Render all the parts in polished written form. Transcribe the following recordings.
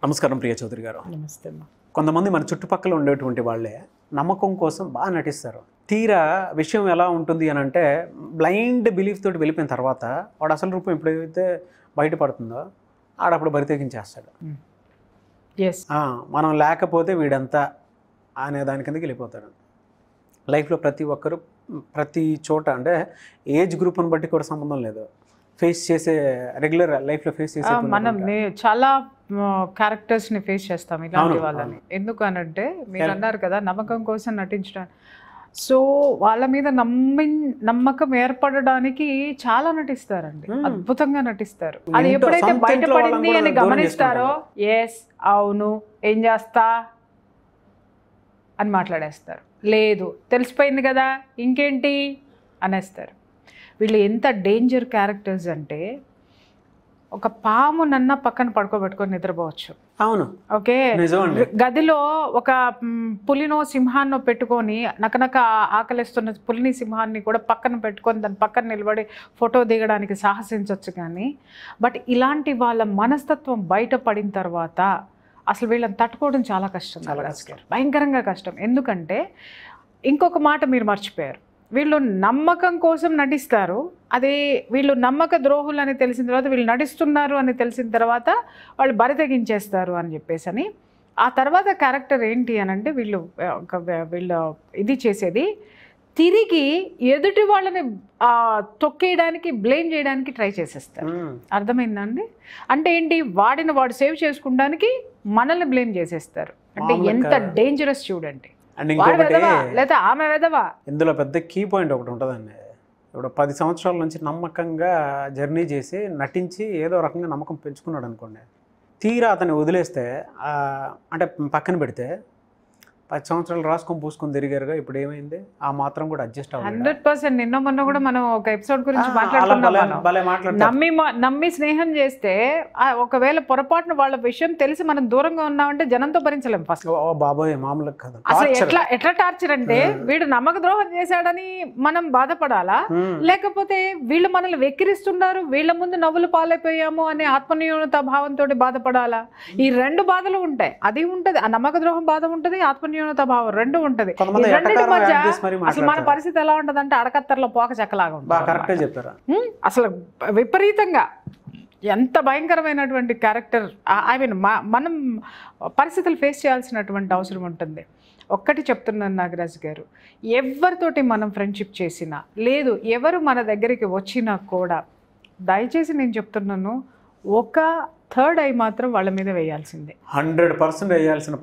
నమస్కారం ప్రియ చౌదరి గారు. నమస్తే అమ్మా. కొంతమంది మన చుట్టుపక్కల ఉండేటువంటి వాళ్ళే నమ్మకం కోసం బాగా నటిస్తారు. తీరా విషయం ఎలా ఉంటుంది అని అంటే బ్లైండ్ బిలీఫ్ తోటి వెళ్ళిపోయిన తర్వాత వాడు అసలు రూపం ఎప్పుడైతే బయటపడుతుందో ఆడప్పుడు బరితెగించేస్తాడు. మనం లేకపోతే వీడంతా అనే దాని కిందకి వెళ్ళిపోతాడు. లైఫ్లో ప్రతి ఒక్కరు ప్రతి చోట అంటే ఏజ్ గ్రూప్ని బట్టి కూడా సంబంధం లేదు, ఫేస్ చేసే రెగ్యులర్ లైఫ్లో ఫేస్ చేసే మనం చాలా క్యారెక్టర్స్ని ఫేస్ చేస్తాం ఇలాంటి వాళ్ళని. ఎందుకు అనంటే మీరు అన్నారు కదా నమ్మకం కోసం నటించడానికి. సో వాళ్ళ మీద నమ్మకం ఏర్పడడానికి చాలా నటిస్తారండి, అద్భుతంగా నటిస్తారు. అది ఎప్పుడైతే బయటపడింది అని గమనిస్తారో ఎస్ అవును ఏం చేస్తా అని మాట్లాడేస్తారు. లేదు తెలిసిపోయింది కదా ఇంకేంటి అనేస్తారు. వీళ్ళు ఎంత డేంజర్ క్యారెక్టర్స్ అంటే ఒక పాము నన్న పక్కన పడుకోబెట్టుకొని నిద్రపోవచ్చు. అవును, ఓకే. గదిలో ఒక పులినో సింహాన్నో పెట్టుకొని నకనక ఆకలిస్తున్న పులిని సింహాన్ని కూడా పక్కన పెట్టుకొని దాని పక్కన నిలబడి ఫోటో దిగడానికి సాహసించవచ్చు. కానీ బట్ ఇలాంటి వాళ్ళ మనస్తత్వం బయటపడిన తర్వాత అసలు వీళ్ళని తట్టుకోవడం చాలా కష్టం, భయంకరంగా కష్టం. ఎందుకంటే ఇంకొక మాట మీరు మర్చిపోయారు, వీళ్ళు నమ్మకం కోసం నటిస్తారు. అదే వీళ్ళు నమ్మక ద్రోహులు అని తెలిసిన తర్వాత వీళ్ళు నటిస్తున్నారు అని తెలిసిన తర్వాత వాళ్ళు బరితెగించేస్తారు అని చెప్పేసి అని. ఆ తర్వాత క్యారెక్టర్ ఏంటి అని అంటే వీళ్ళు ఇది చేసేది తిరిగి ఎదుటి వాళ్ళని తొక్కేయడానికి బ్లేమ్ చేయడానికి ట్రై చేసేస్తారు. అర్థమైందండి? అంటే ఏంటి, వాడిని వాడు సేవ్ చేసుకోవడానికి మనల్ని బ్లేమ్ చేసేస్తారు. అంటే ఎంత డేంజరస్ చూడండి. లేదా ఆమె వెదవా. ఇందులో పెద్ద కీ పాయింట్ ఒకటి ఉంటుందండి. ఇప్పుడు 10 సంవత్సరాల నుంచి నమ్మకంగా జర్నీ చేసి నటించి ఏదో రకంగా నమ్మకం పెంచుకున్నాడు అనుకోండి, తీరా అతన్ని వదిలేస్తే అంటే పక్కన పెడితే 10 సంవత్సరాలు రాసుకొని పూసుకొని తిరిగారుగా, ఇప్పుడు ఏమైంది? ఆ మాత్రం కూడా అడ్జస్ట్ అవ్వాలి. 100%. నిన్న మొన్న కూడా మనం ఒక ఎపిసోడ్ గురించి మాట్లాడుకున్నాం. నమ్మి స్నేహం చేస్తే ఒకవేళ పొరపాటున వాళ్ళ విషయం తెలిసి మనం దూరంగా ఉన్నామంటే జనంతో భరించలేం. ఫస్ట్ బాబోయ్ మామూలు కదా. అసలు ఎట్లా టార్చర్ అంటే వీడు నమ్మక ద్రోహం చేశాడని మనం బాధపడాలా, లేకపోతే వీళ్ళు మనల్ని వెక్కిరిస్తున్నారు వీళ్ళ ముందు నవ్వులు పాలైపోయాము అనే ఆత్మన్యూనత భావంతో బాధపడాలా? ఈ రెండు బాధలు ఉంటాయి. అది ఉంటది, ఆ నమ్మక ద్రోహం బాధ ఉంటది, ఆత్మన్యూనత భావం రెండు ఉంటది. అసలు మన పరిస్థితి ఎలా ఉంటదంటే అడకత్తర్లో పోక చెక్కలాగా ఉంటుంది. అసలు విపరీతంగా ఎంత భయంకరమైనటువంటి క్యారెక్టర్. ఐ మీన్ మనం పరిస్థితులు ఫేస్ చేయాల్సినటువంటి అవసరం ఉంటుంది. ఒక్కటి చెప్తున్నాను నాగరాజు గారు, ఎవరితోటి మనం ఫ్రెండ్షిప్ చేసినా లేదు ఎవరు మన దగ్గరికి వచ్చినా కూడా దయచేసి నేను చెప్తున్నాను, ఒక థర్డ్ ఐ మాత్రం వాళ్ళ మీద వేయాల్సిందే. 100% వేయాల్సిన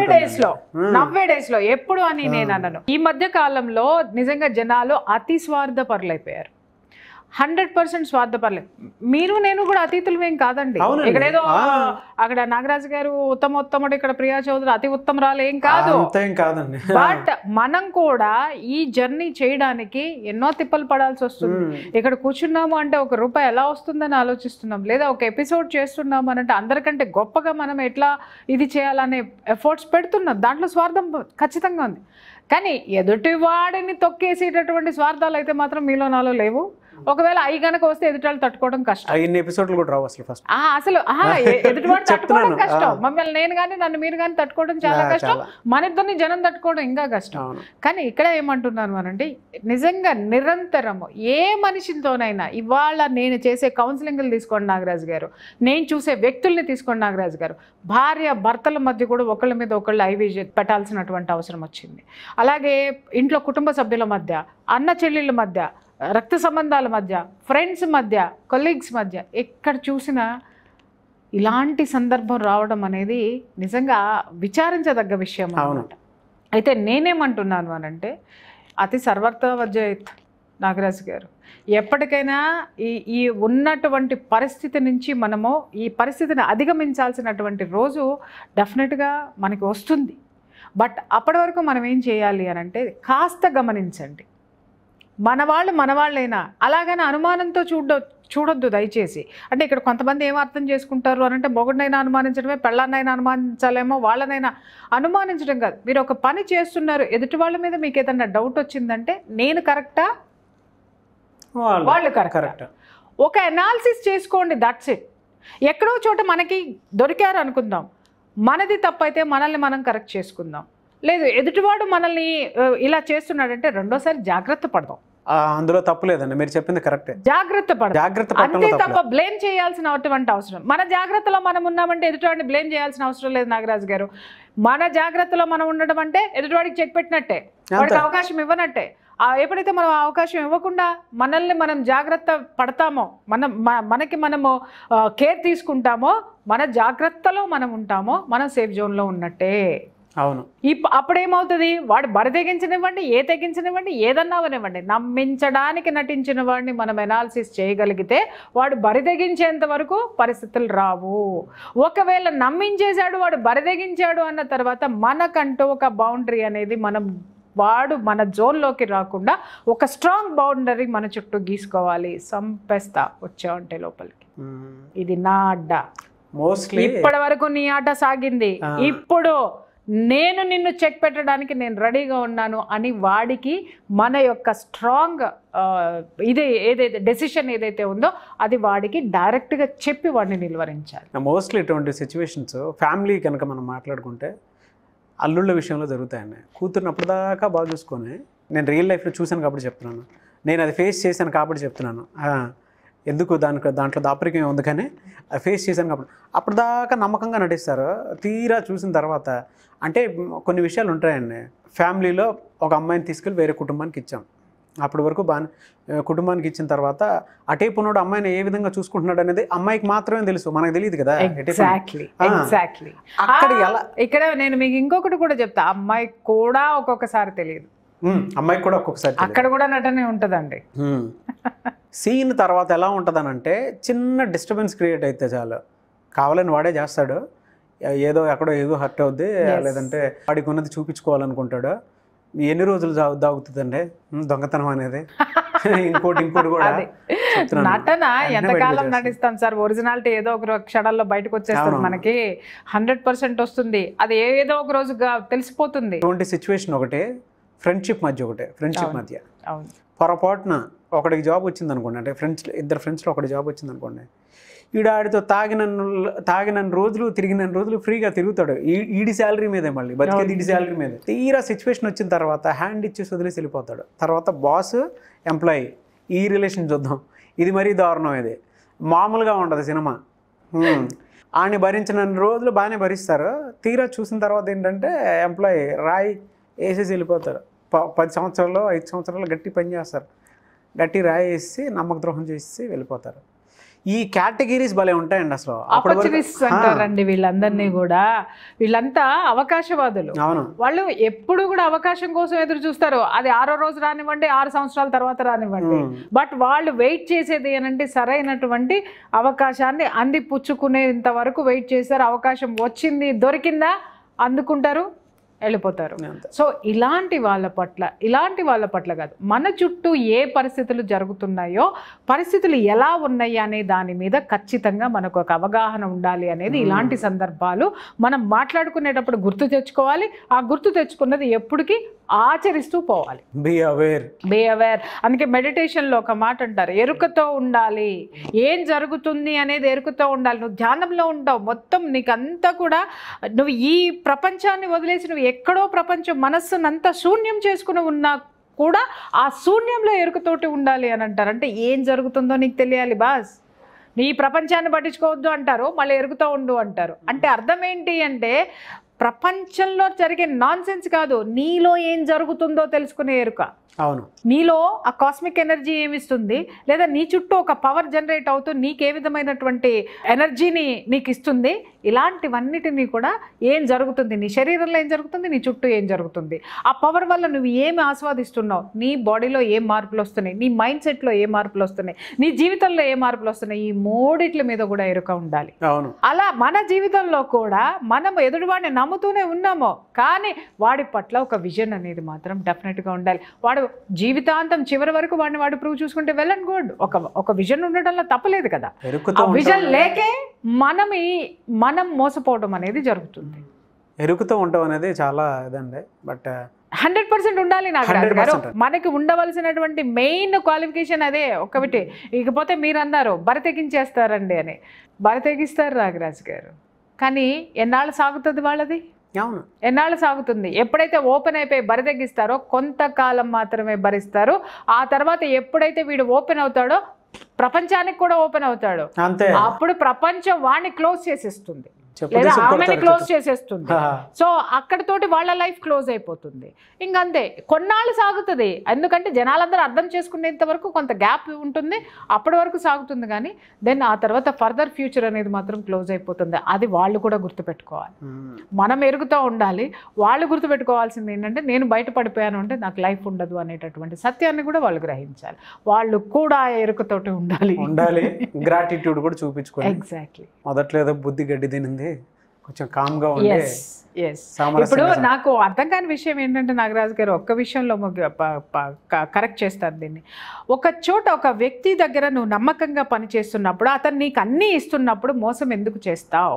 నవ్వే డేస్ లో ఎప్పుడు అని నేను అన్నాను. ఈ మధ్య కాలంలో నిజంగా జనాలు అతి స్వార్థపరులైపోయారు. 100% స్వార్థపరలేదు. మీరు నేను కూడా అతిథులమేం కాదండి. ఇక్కడేదో అక్కడ నాగరాజు గారు ఉత్తముడు, ఇక్కడ ప్రియా చౌదరి అతి ఉత్తమరాలు ఏం కాదు. బట్ మనం కూడా ఈ జర్నీ చేయడానికి ఎన్నో తిప్పలు పడాల్సి వస్తుంది. ఇక్కడ కూర్చున్నాము అంటే ₹1 ఎలా వస్తుందని ఆలోచిస్తున్నాం, లేదా ఒక ఎపిసోడ్ చేస్తున్నాము అని అంటే అందరికంటే గొప్పగా మనం ఎట్లా ఇది చేయాలనే ఎఫర్ట్స్ పెడుతున్నాం. దాంట్లో స్వార్థం ఖచ్చితంగా ఉంది. కానీ ఎదుటి వాడిని తొక్కేసేటటువంటి స్వార్థాలు అయితే మాత్రం మీలో నాలో లేవు. ఒకవేళ అవి గనక వస్తే ఎదుటాళ్ళు తట్టుకోవడం కష్టం. ఎపిసోడ్లు కూడా రావు అసలు. ఫస్ట్ అసలు ఎదుటివాడు తట్టుకోవడం కష్టం. మమ్మల్ని నేను కానీ నన్ను మీరు కానీ తట్టుకోవడం చాలా కష్టం. మన ఇద్దరిని జనం తట్టుకోవడం ఇంకా కష్టం. కానీ ఇక్కడ ఏమంటున్నాను అనంటే నిజంగా నిరంతరము ఏ మనిషితోనైనా ఇవాళ నేను చేసే కౌన్సిలింగ్లు తీసుకోండి నాగరాజు గారు, నేను చూసే వ్యక్తుల్ని తీసుకోండి నాగరాజు గారు, భార్య భర్తల మధ్య కూడా ఒకళ్ళ మీద ఒకళ్ళు ఐవి పెట్టాల్సినటువంటి అవసరం వచ్చింది. అలాగే ఇంట్లో కుటుంబ సభ్యుల మధ్య, అన్న చెల్లెళ్ళ మధ్య, రక్త సంబంధాల మధ్య, ఫ్రెండ్స్ మధ్య, కొలీగ్స్ మధ్య ఎక్కడ చూసినా ఇలాంటి సందర్భం రావడం అనేది నిజంగా విచారించదగ్గ విషయం అన్నమాట. అయితే నేనేమంటున్నాను అనంటే అతి సర్వత్ర వర్జయత్ నాగరాజు గారు, ఎప్పటికైనా ఈ ఉన్నటువంటి పరిస్థితి నుంచి మనము ఈ పరిస్థితిని అధిగమించాల్సినటువంటి రోజు డెఫినెట్గా మనకి వస్తుంది. బట్ అప్పటి వరకు మనం ఏం చేయాలి అనంటే కాస్త గమనించండి. మన వాళ్ళైనా అలాగని అనుమానంతో చూడొద్దు దయచేసి. అంటే ఇక్కడ కొంతమంది ఏం అర్థం చేసుకుంటారు అనంటే మొగుడినైనా అనుమానించడమే, పెళ్ళాన్నైనా అనుమానించాలేమో, వాళ్ళనైనా అనుమానించడం కాదు. మీరు ఒక పని చేస్తున్నారు, ఎదుటి వాళ్ళ మీద మీకు ఏదన్నా డౌట్ వచ్చిందంటే నేను కరెక్టా వాళ్ళు కరెక్ట్, ఒక అనాలిసిస్ చేసుకోండి, దట్స్ ఇట్. ఎక్కడో చోట మనకి దొరికారు అనుకుందాం, మనది తప్పైతే మనల్ని మనం కరెక్ట్ చేసుకుందాం. లేదు ఎదుటివాడు మనల్ని ఇలా చేస్తున్నాడంటే రెండోసారి జాగ్రత్త పడదాం. అందులో తప్పు లేదండి, మీరు చెప్పింది కరెక్టే. జాగ్రత్త పడదాం అంతే తప్ప బ్లేమ్ చేయాల్సినటువంటి అవసరం. మన జాగ్రత్తలో మనం ఉన్నామంటే ఎదుటివాడిని బ్లేమ్ చేయాల్సిన అవసరం లేదు నాగరాజు గారు. మన జాగ్రత్తలో మనం ఉండడం అంటే ఎదుటివాడికి చెక్ పెట్టినట్టే, వాడికి అవకాశం ఇవ్వనట్టే. ఎప్పుడైతే మనం అవకాశం ఇవ్వకుండా మనల్ని మనం జాగ్రత్త పడతామో, మనకి మనము కేర్ తీసుకుంటామో, మన జాగ్రత్తలో మనం ఉంటామో, మనం సేఫ్ జోన్లో ఉన్నట్టే. అవును. అప్పుడేమవుతుంది, వాడు బరి తెగించనివ్వండి, తెగించనివ్వండి, ఏదన్నా అవనివ్వండి, నమ్మించడానికి నటించిన వాడిని మనం ఎనాలిసిస్ చేయగలిగితే వాడు బరి తెగించేంత వరకు పరిస్థితులు రావు. ఒకవేళ నమ్మించేశాడు, వాడు బరి తెగించాడు అన్న తర్వాత మనకంటూ ఒక బౌండరీ అనేది వాడు మన జోన్లోకి రాకుండా ఒక స్ట్రాంగ్ బౌండరీ మన చుట్టూ గీసుకోవాలి. సంపేస్తా వచ్చావంటే లోపలికి, ఇది నా అడ్డ, మోస్ట్లీ ఇప్పటి వరకు నీ ఆట సాగింది, ఇప్పుడు నేను నిన్ను చెక్ పెట్టడానికి నేను రెడీగా ఉన్నాను అని వాడికి మన యొక్క స్ట్రాంగ్ ఏదైతే డెసిషన్ ఏదైతే ఉందో అది వాడికి డైరెక్ట్గా చెప్పి వాడిని నిలువరించాలి. మోస్ట్లీ ఇటువంటి సిచ్యువేషన్స్ ఫ్యామిలీ కనుక మనం మాట్లాడుకుంటే అల్లుళ్ళ విషయంలో జరుగుతాయండి. కూతురుని అప్పటిదాకా బాగా చూసుకొని, నేను రియల్ లైఫ్లో చూశాను కాబట్టి చెప్తున్నాను, నేను అది ఫేస్ చేశాను కాబట్టి చెప్తున్నాను. ఎందుకు దాంట్లో దాపరికం ఉంది, కానీ అది ఫేస్ చేశాను కాబట్టి అప్పటిదాకా నమ్మకంగా నటిస్తారు. తీరా చూసిన తర్వాత అంటే కొన్ని విషయాలు ఉంటాయండి. ఫ్యామిలీలో ఒక అమ్మాయిని తీసుకెళ్ళి వేరే కుటుంబానికి ఇచ్చాం, అప్పటి వరకు కుటుంబానికి ఇచ్చిన తర్వాత అటేపు ఉన్నాడు అమ్మాయిని ఏ విధంగా చూసుకుంటున్నాడు అనేది అమ్మాయికి మాత్రమే తెలుసు, మనకు తెలియదు కదా. అక్కడ ఎలా, ఇక్కడ నేను మీకు ఇంకొకటి కూడా చెప్తా, అమ్మాయికి కూడా ఒక్కొక్కసారి తెలియదు, అమ్మాయికి కూడా ఒక్కొక్కసారి అక్కడ కూడా నటనే ఉంటుందండి. సీన్ తర్వాత ఎలా ఉంటుందనంటే చిన్న డిస్టర్బెన్స్ క్రియేట్ అయితే చాలు, కావాలని వాడే చేస్తాడు, ఎక్కడో ఏదో హర్ట్ అవుద్ది, లేదంటే వాడికి ఉన్నది చూపించుకోవాలనుకుంటాడు. ఎన్ని రోజులు దాగుతుందండి దొంగతనం అనేది. ఇంకోటి కూడా నటన ఎంతకాలం నటిస్తాం సార్, ఒరిజినాలిటీ ఏదో ఒక క్షణాల్లో బయటకు వచ్చేస్తుంది, మనకి 100% వస్తుంది, అది ఏదో ఒక రోజుగా తెలిసిపోతుంది. ఇటువంటి సిచ్యువేషన్ ఒకటి, ఫ్రెండ్షిప్ మధ్య పొరపాటున ఒకడికి జాబ్ వచ్చింది అనుకోండి, అంటే ఇద్దరు ఫ్రెండ్స్లో ఒకటి జాబ్ వచ్చింది అనుకోండి, ఈడాడితో తాగిన రోజులు తిరిగిన రోజులు ఫ్రీగా తిరుగుతాడు, ఈడి శాలరీ మీదే, మళ్ళీ బతికేది ఈడి శాలరీ మీద. తీరా సిచ్యువేషన్ వచ్చిన తర్వాత హ్యాండ్ ఇచ్చేసి వదిలేసి వెళ్ళిపోతాడు. తర్వాత బాస్ ఎంప్లాయీ ఈ రిలేషన్ చూద్దాం, ఇది మరీ దారుణం, ఇది మామూలుగా ఉండదు సినిమా. ఆడిని భరించిన రోజులు బాగానే భరిస్తారు, తీరా చూసిన తర్వాత ఏంటంటే ఎంప్లాయీ రాయి వేసేసి వెళ్ళిపోతారు. 10 సంవత్సరాలు 5 సంవత్సరాలు గట్టి పని చేస్తారు, గట్టి రాయి వేసి నమ్మక ద్రోహం చేసి వెళ్ళిపోతారు. ఈ కేటగిరీస్ భలే ఉంటాయండి అసలు. ఆపర్చునిస్ట్స్ అంటారండి వీళ్ళందరినీ కూడా. వీళ్ళంతా అవకాశవాదులు. వాళ్ళు ఎప్పుడు కూడా అవకాశం కోసం ఎదురు చూస్తారు. అది 6వ రోజు రానివ్వండి, 6 సంవత్సరాల తర్వాత రానివ్వండి, బట్ వాళ్ళు వెయిట్ చేసేది ఏంటంటే సరైనటువంటి అవకాశాన్ని అందిపుచ్చుకునేంత వరకు వెయిట్ చేస్తారు. అవకాశం వచ్చింది, దొరికిందా అందుకుంటారు, వెళ్ళిపోతారు. సో ఇలాంటి వాళ్ళ పట్ల కాదు, మన చుట్టూ ఏ పరిస్థితులు జరుగుతున్నాయో, పరిస్థితులు ఎలా ఉన్నాయి అనే దాని మీద ఖచ్చితంగా మనకు ఒక అవగాహన ఉండాలి అనేది ఇలాంటి సందర్భాలు మనం మాట్లాడుకునేటప్పుడు గుర్తు తెచ్చుకోవాలి. ఆ గుర్తు తెచ్చుకున్నది ఎప్పటికీ ఆచరిస్తూ పోవాలి. Be aware. అందుకే మెడిటేషన్లో ఒక మాట అంటారు, ఎరుకతో ఉండాలి. ఏం జరుగుతుంది అనేది ఎరుకతో ఉండాలి. నువ్వు ధ్యానంలో ఉంటావు, మొత్తం నీకంతా కూడా నువ్వు ఈ ప్రపంచాన్ని వదిలేసి నువ్వు ఎక్కడో ప్రపంచం మనస్సునంతా శూన్యం చేసుకుని ఉన్నా కూడా ఆ శూన్యంలో ఎరుకతోటి ఉండాలి అని అంటారు. అంటే ఏం జరుగుతుందో నీకు తెలియాలి బాస్, నీ ప్రపంచాన్ని పట్టించుకోవద్దు అంటారు, మళ్ళీ ఎరుకుతూ ఉండు అంటారు. అంటే అర్థం ఏంటి అంటే ప్రపంచంలో జరిగే నాన్ సెన్స్ కాదు, నీలో ఏం జరుగుతుందో తెలుసుకునే ఎరుక. అవును, నీలో ఆ కాస్మిక్ ఎనర్జీ ఏమిస్తుంది, లేదా నీ చుట్టూ ఒక పవర్ జనరేట్ అవుతూ నీకు ఏ విధమైనటువంటి ఎనర్జీని నీకు ఇస్తుంది, ఇలాంటివన్నిటినీ కూడా ఏం జరుగుతుంది, నీ శరీరంలో ఏం జరుగుతుంది, నీ చుట్టూ ఏం జరుగుతుంది, ఆ పవర్ వల్ల నువ్వు ఏమి ఆస్వాదిస్తున్నావు, నీ బాడీలో ఏ మార్పులు వస్తున్నాయి, నీ మైండ్ సెట్లో ఏ మార్పులు వస్తున్నాయి, నీ జీవితంలో ఏ మార్పులు వస్తున్నాయి, ఈ మూడిట్ల మీద కూడా ఎరుక ఉండాలి. అలా మన జీవితంలో కూడా మనం ఎదుటివాడిని నమ్ముతూనే ఉన్నాము, కానీ వాడి పట్ల ఒక విజన్ అనేది మాత్రం డెఫినెట్గా ఉండాలి. వాడు జీవితాంతం చివరి వరకు వాడు ప్రూవ్ చూసుకుంటే వెల్ అండ్ గుడ్. ఒక విజన్ ఉండటంలో తప్పలేదు కదా. ఆ విజన్ లేకే మనం మోసపోవడం అనేది జరుగుతుంది. ఎరుకుతో ఉండటం అనేది చాలా ఇదండి, బట్ 100% ఉండాలి నాగరాజు గారు. మనకి ఉండవలసినటువంటి మెయిన్ క్వాలిఫికేషన్ అదే ఒకటి. ఇకపోతే మీరు అన్నారు బరి తెగించేస్తారండి అని, బరి తెగిస్తారు నాగరాజు గారు, కానీ ఎన్నాళ్ళు సాగుతుంది వాళ్ళది? అవును, ఎన్నాళ్ళు సాగుతుంది? ఎప్పుడైతే ఓపెన్ అయిపోయి బరి తగ్గిస్తారో కొంతకాలం మాత్రమే భరిస్తారు. ఆ తర్వాత ఎప్పుడైతే వీడు ఓపెన్ అవుతాడో ప్రపంచానికి కూడా ఓపెన్ అవుతాడు, అంతే. అప్పుడు ప్రపంచం వాడిని క్లోజ్ చేసేస్తుంది లేదా ఆమెని క్లోజ్ చేసేస్తుంది. సో అక్కడతోటి వాళ్ళ లైఫ్ క్లోజ్ అయిపోతుంది. ఇంకంతే, కొన్నాళ్ళు సాగుతుంది. ఎందుకంటే జనాలందరూ అర్థం చేసుకునేంత వరకు కొంత గ్యాప్ ఉంటుంది, అప్పటి వరకు సాగుతుంది. కానీ దెన్ ఆ తర్వాత ఫర్దర్ ఫ్యూచర్ అనేది మాత్రం క్లోజ్ అయిపోతుంది. అది వాళ్ళు కూడా గుర్తుపెట్టుకోవాలి. మనం ఎరుగుతూ ఉండాలి. వాళ్ళు గుర్తుపెట్టుకోవాల్సింది ఏంటంటే నేను బయట పడిపోయాను అంటే నాకు లైఫ్ ఉండదు అనేటటువంటి సత్యాన్ని కూడా వాళ్ళు గ్రహించాలి. వాళ్ళు కూడా ఎరుకతోటి ఉండాలి. గ్రాటిట్యూడ్ కూడా చూపించుకోవాలి. ఎగ్జాక్ట్లీ. మొదట్లో ఏదో బుద్ధి గడ్డి తినింది, కొంచెం కామ్గా ఉంది. ఇప్పుడు నాకు అర్థం కాని విషయం ఏంటంటే నాగరాజు గారు ఒక్క విషయంలో కరెక్ట్ చేస్తారు దీన్ని. ఒక చోట ఒక వ్యక్తి దగ్గర నువ్వు నమ్మకంగా పనిచేస్తున్నప్పుడు అతను నీకు అన్నీ ఇస్తున్నప్పుడు మోసం ఎందుకు చేస్తావు?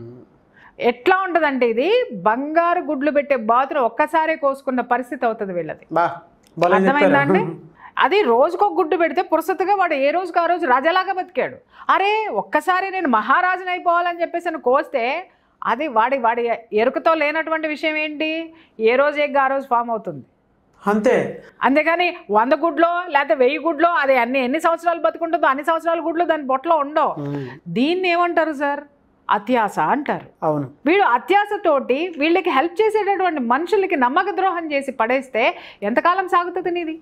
ఎట్లా ఉంటుందంటే ఇది బంగారు గుడ్లు పెట్టే బాతులు ఒక్కసారే కోసుకున్న పరిస్థితి అవుతుంది వీళ్ళది. అర్థమైందండి? అది రోజుకొక గుడ్డు పెడితే పురుసతుగా వాడు ఏ రోజుకి ఆ రోజు రాజాలాగా బతికాడు. అరే ఒక్కసారి నేను మహారాజుని అయిపోవాలని చెప్పేసి అని కోస్తే అది వాడి ఎరుకతో లేనటువంటి విషయం ఏంటి? ఏ రోజు ఎగ్గు ఆ రోజు ఫామ్ అవుతుంది, అంతే. అంతేగాని 100 గుడ్లో లేకపోతే 1000 గుడ్లో అది ఎన్ని సంవత్సరాలు బతుకుంటుందో అన్ని సంవత్సరాల గుడ్లు దాని బొట్టలో ఉండవు. దీన్ని ఏమంటారు సార్? అత్యాస అంటారు. అవును. వీడు అత్యాసతోటి వీళ్ళకి హెల్ప్ చేసేటటువంటి మనుషులకి నమ్మక ద్రోహం చేసి పడేస్తే ఎంతకాలం సాగుతుంది నీది?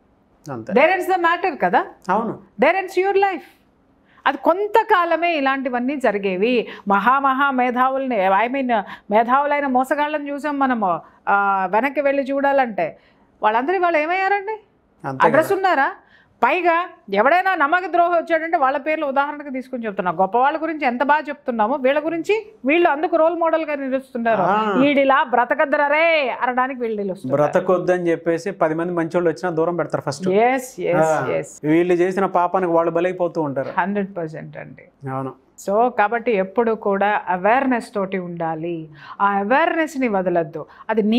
దేర్ ఎండ్స్ ద మ్యాటర్ కదా. అవును, దేర్ ఎండ్స్ యువర్ లైఫ్. అది కొంతకాలమే ఇలాంటివన్నీ జరిగేవి. మేధావుల్ని మేధావులైన మోసగాళ్ళని చూసాం మనము. వెనక్కి వెళ్ళి చూడాలంటే వాళ్ళందరూ వాళ్ళు ఏమయ్యారండి? అడ్రస్ ఉన్నారా? పైగా ఎవడైనా నమ్మక ద్రోహం వచ్చాడంటే వాళ్ళ పేర్లు ఉదాహరణకు తీసుకుని చెప్తున్నాం. గొప్ప వాళ్ళ గురించి ఎంత బాగా చెప్తున్నామో వీళ్ళ గురించి వీళ్ళు అందుకు రోల్ మోడల్ గా నిలుస్తున్నారు. వీడిలా బ్రతకద్దరే అనడానికి వీళ్ళు నిలుస్తున్నారు. బ్రతకొద్దని చెప్పేసి 10 మంది మంచి వాళ్ళు వచ్చినా దూరం పెడతారు ఫస్ట్. వీళ్ళు చేసిన పాపానికి వాళ్ళు బలైపోతూ ఉంటారు. 100% అండి. అవును. సో కాబట్టి ఎప్పుడు కూడా అవేర్నెస్ తోటి ఉండాలి. ఆ అవేర్నెస్ని వదలద్దు. అది నీ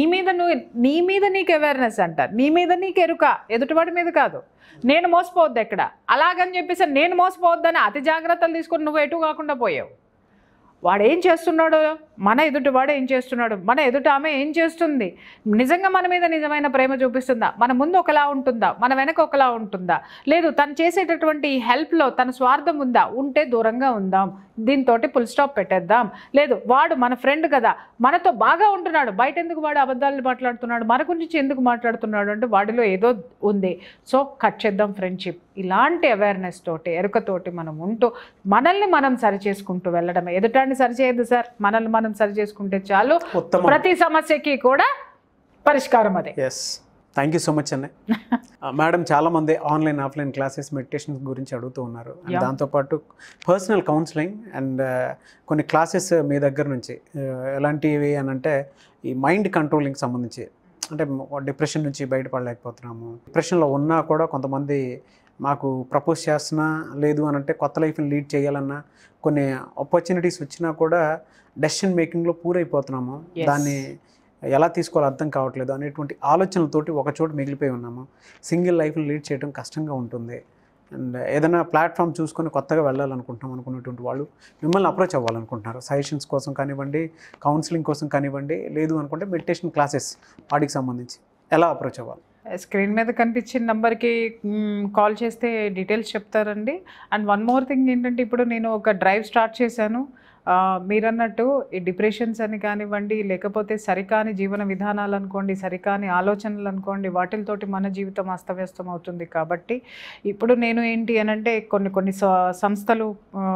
మీద నీకు అవేర్నెస్ అంటారు, నీ మీద నీకు ఎరుక, ఎదుటివాడి మీద కాదు. నేను మోసపోవద్దు ఎక్కడ, అలాగని చెప్పేసి నేను మోసపోవద్దని అతి జాగ్రత్తలు తీసుకొని నువ్వు ఎటు కాకుండా పోయావు. వాడు ఏం చేస్తున్నాడు, మన ఎదుటివాడు ఏం చేస్తున్నాడు, మన ఎదుట ఆమె ఏం చేస్తుంది, నిజంగా మన మీద నిజమైన ప్రేమ చూపిస్తుందా, మన ముందు ఒకలా ఉంటుందా, మన వెనక ఒకలా ఉంటుందా, లేదు తను చేసేటటువంటి హెల్ప్లో తన స్వార్థం ఉందా, ఉంటే దూరంగా ఉందాం, దీంతో ఫుల్ స్టాప్ పెట్టేద్దాం. లేదు వాడు మన ఫ్రెండ్ కదా, మనతో బాగా ఉంటున్నాడు, బయట ఎందుకు వాడు అబద్ధాలు మాట్లాడుతున్నాడు, మన గురించి ఎందుకు మాట్లాడుతున్నాడు అంటే వాడిలో ఏదో ఉంది, సో కట్ చేద్దాం ఫ్రెండ్షిప్. ఇలాంటి అవేర్నెస్ తోటి ఎరుకతోటి మనం ఉంటూ మనల్ని మనం సరి చేసుకుంటూ వెళ్ళడమే. ఎదుటాన్ని సరి చేయదు సార్, మనల్ని మనం సరి చేసుకుంటే చాలు. ప్రతి సమస్యకి కూడా పరిష్కారం అదే. థ్యాంక్ యూ సో మచ్ అండి. మేడం, చాలామంది ఆన్లైన్ ఆఫ్లైన్ క్లాసెస్ మెడిటేషన్ గురించి అడుగుతూ ఉన్నారు. దాంతోపాటు పర్సనల్ కౌన్సిలింగ్ అండ్ కొన్ని క్లాసెస్ మీ దగ్గర నుంచి ఎలాంటివి అని అంటే ఈ మైండ్ కంట్రోలింగ్ సంబంధించి, అంటే డిప్రెషన్ నుంచి బయటపడలేకపోతున్నాము, డిప్రెషన్లో ఉన్నా కూడా కొంతమంది మాకు ప్రపోజ్ చేస్తున్నా లేదు అని అంటే కొత్త లైఫ్ని లీడ్ చేయాలన్నా కొన్ని ఆపర్చునిటీస్ వచ్చినా కూడా డెసిషన్ మేకింగ్లో పూరైపోతున్నాము, దాన్ని ఎలా తీసుకోవాలో అర్థం కావట్లేదు అనేటువంటి ఆలోచనలతోటి ఒకచోట మిగిలిపోయి ఉన్నాము. సింగిల్ లైఫ్ని లీడ్ చేయడం కష్టంగా ఉంటుంది. అండ్ ఏదైనా ప్లాట్ఫామ్ చూసుకొని కొత్తగా వెళ్ళాలనుకుంటున్నాం అనుకున్నటువంటి వాళ్ళు మిమ్మల్ని అప్రోచ్ అవ్వాలనుకుంటున్నారు. సజెషన్స్ కోసం కానివ్వండి, కౌన్సిలింగ్ కోసం కానివ్వండి, లేదు అనుకుంటే మెడిటేషన్ క్లాసెస్ వాటికి సంబంధించి ఎలా అప్రోచ్ అవ్వాలి? స్క్రీన్ మీద కనిపించిన నెంబర్కి కాల్ చేస్తే డీటెయిల్స్ చెప్తారండి. అండ్ వన్ మోర్ థింగ్ ఏంటంటే, ఇప్పుడు నేను ఒక డ్రైవ్ స్టార్ట్ చేశాను. మీరన్నట్టు ఈ డిప్రెషన్స్ అని కానివ్వండి, లేకపోతే సరికాని జీవన విధానాలు అనుకోండి, సరికాని ఆలోచనలు అనుకోండి, వాటితోటి మన జీవితం అస్తవ్యస్తం అవుతుంది. కాబట్టి ఇప్పుడు నేను ఏంటి అనంటే కొన్ని సంస్థలు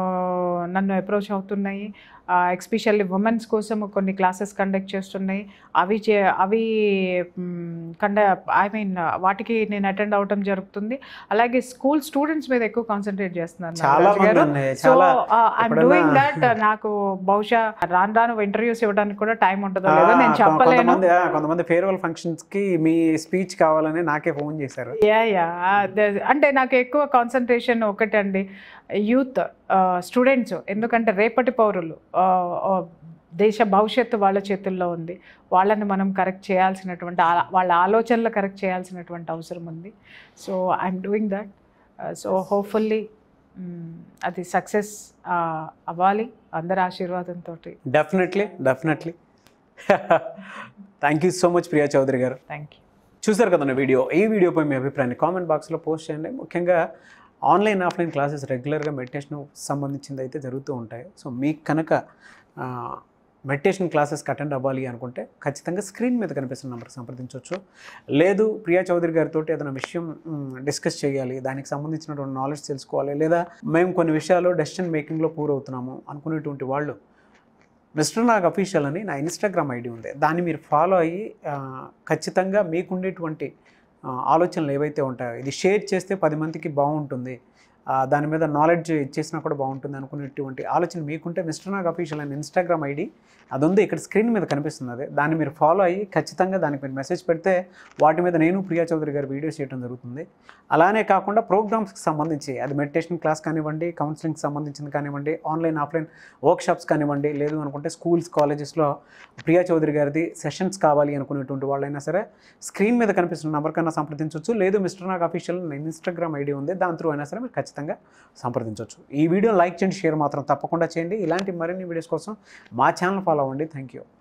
నన్ను అప్రోచ్ అవుతున్నాయి. ఎస్పెషల్లీ ఉమెన్స్ కోసం కొన్ని క్లాసెస్ కండక్ట్ చేస్తున్నాయి. అవి వాటికి నేను అటెండ్ అవటం జరుగుతుంది. అలాగే స్కూల్ స్టూడెంట్స్ మీద ఎక్కువ కాన్సన్ట్రేట్ చేస్తున్నాను. So I'm doing that. నాకు బహుశా రాను ఇంటర్వ్యూస్ ఇవ్వడానికి కూడా టైం ఉంటుందో లేదో నేను చెప్పలేను. కొంతమంది ఫేర్వెల్ ఫంక్షన్స్ కి మీ స్పీచ్ కావాలని నాకే ఫోన్ చేశారు. అంటే నాకు ఎక్కువ కాన్సన్ట్రేషన్ ఒకటండి, యూత్ స్టూడెంట్స్. ఎందుకంటే రేపటి పౌరులు, దేశ భవిష్యత్తు వాళ్ళ చేతుల్లో ఉంది. వాళ్ళని మనం కరెక్ట్ చేయాల్సినటువంటి, వాళ్ళ ఆలోచనలు కరెక్ట్ చేయాల్సినటువంటి అవసరం ఉంది. So I'm doing that. So hopefully అది సక్సెస్ అవ్వాలి అందరి ఆశీర్వాదంతో. Definitely. Thank you so much Priya Chowdary గారు. Thank you. చూసారు కదండి వీడియో. ఈ వీడియోపై మీ అభిప్రాయాన్ని కామెంట్ బాక్స్లో పోస్ట్ చేయండి. ముఖ్యంగా ఆన్లైన్ ఆఫ్లైన్ క్లాసెస్ రెగ్యులర్గా మెడిటేషన్ సంబంధించింది అయితే జరుగుతూ ఉంటాయి. సో మీకు కనుక మెడిటేషన్ క్లాసెస్కి అటెండ్ అవ్వాలి అనుకుంటే ఖచ్చితంగా స్క్రీన్ మీద కనిపిస్తున్న నెంబర్కి సంప్రదించవచ్చు. లేదు ప్రియా చౌదరి గారితో ఏదైనా విషయం డిస్కస్ చేయాలి, దానికి సంబంధించినటువంటి నాలెడ్జ్ తెలుసుకోవాలి, లేదా మేము కొన్ని విషయాలు డెసిషన్ మేకింగ్లో పూర్ అవుతున్నాము అనుకునేటువంటి వాళ్ళు మిస్టర్ నాగ్ అఫీషియల్ అని నా ఇన్స్టాగ్రామ్ ఐడి ఉంది. దాన్ని మీరు ఫాలో అయ్యి ఖచ్చితంగా మీకుండేటువంటి ఆలోచనలు ఏవైతే ఉంటాయో ఇది షేర్ చేస్తే 10 మందికి బాగుంటుంది, దాని మీద నాలెడ్జ్ ఇచ్చేసినా కూడా బాగుంటుంది అనుకునేటువంటి ఆలోచన మీకుంటే మిస్టర్ నాగ్ అఫీషియల్ అని ఇన్స్టాగ్రామ్ ఐడి అది ఉంది, ఇక్కడ స్క్రీన్ మీద కనిపిస్తుంది. అదే దాన్ని మీరు ఫాలో అయ్యి ఖచ్చితంగా దానికి మీరు మెసేజ్ పెడితే వాటి మీద నేను ప్రియా చౌదరి గారు వీడియోస్ చేయడం జరుగుతుంది. అలానే కాకుండా ప్రోగ్రామ్స్కి సంబంధించి అది మెడిటేషన్ క్లాస్ కానివ్వండి, కౌన్సిలింగ్కి సంబంధించింది కానివ్వండి, ఆన్లైన్ ఆఫ్లైన్ వర్క్షాప్స్ కానివ్వండి, లేదు అనుకుంటే స్కూల్స్ కాలేజెస్లో ప్రియా చౌదరి గారిది సెషన్స్ కావాలి అనుకునేటువంటి వాళ్ళైనా సరే స్క్రీన్ మీద కనిపిస్తున్న నెంబర్ కన్నా సంప్రదించవచ్చు. లేదు mister Nag official Instagram ID ఉంది, దాని త్రూ అయినా సరే మీరు ఖచ్చితంగా సంప్రదించవచ్చు. ఈ వీడియో లైక్ చేయండి, షేర్ మాత్రం తప్పకుండా చేయండి. ఇలాంటి మరిన్ని వీడియోస్ కోసం మా ఛానల్ ఫాలో అవ్వండి. Thank you.